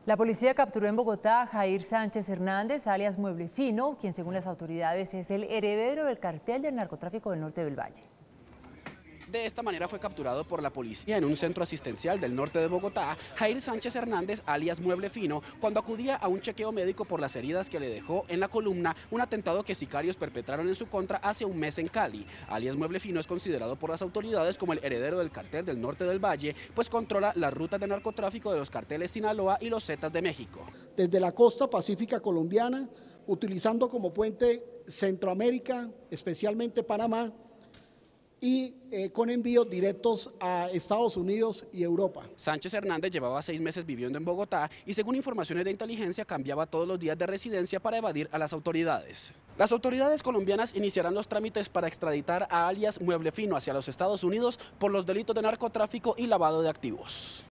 La policía capturó en Bogotá a Jair Sánchez Hernández, alias Mueble Fino, quien según las autoridades es el heredero del cartel del narcotráfico del norte del Valle. De esta manera fue capturado por la policía en un centro asistencial del norte de Bogotá, Jair Sánchez Hernández, alias Mueble Fino, cuando acudía a un chequeo médico por las heridas que le dejó en la columna un atentado que sicarios perpetraron en su contra hace un mes en Cali. Alias Mueble Fino es considerado por las autoridades como el heredero del cartel del norte del Valle, pues controla las rutas de narcotráfico de los carteles Sinaloa y los Zetas de México. Desde la costa pacífica colombiana, utilizando como puente Centroamérica, especialmente Panamá, y con envíos directos a Estados Unidos y Europa. Sánchez Hernández llevaba 6 meses viviendo en Bogotá y según informaciones de inteligencia cambiaba todos los días de residencia para evadir a las autoridades. Las autoridades colombianas iniciarán los trámites para extraditar a alias Mueble Fino hacia los Estados Unidos por los delitos de narcotráfico y lavado de activos.